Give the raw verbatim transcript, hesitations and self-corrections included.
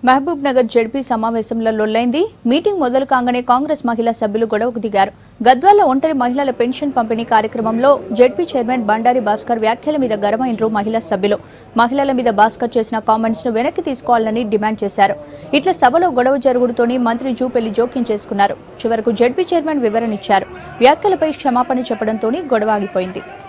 Mahabub Nagar ZP సమావేశంలో లొల్లైంది. Meeting మొదలు కాగానే కాంగ్రెస్ మహిళా సభ్యులు గొడవకు దిగారు. గద్వాల ఒంటరి మహిళల పెన్షన్ పంపిణీ కార్యక్రమంలో జెడ్పీ చైర్మన్ బండారి భాస్కర్ వ్యాఖ్యల మీద గరమైనరు మహిళా సభ్యులు. మహిళల మీద భాస్కర్ చేసిన కామెంట్స్ ను వెనక్కి తీసుకోవాలని డిమాండ్ చేశారు. ఇట్లా సభలో గొడవ జరుగుడుతోని మంత్రి జూపెల్లి జోక్యం చేసుకున్నారు. చివరకు జెడ్పీ చైర్మన్ వివరణ ఇచ్చారు. వ్యాఖ్యలపై క్షమాపణ చెప్పడంతోని గొడవ ఆగిపోయింది.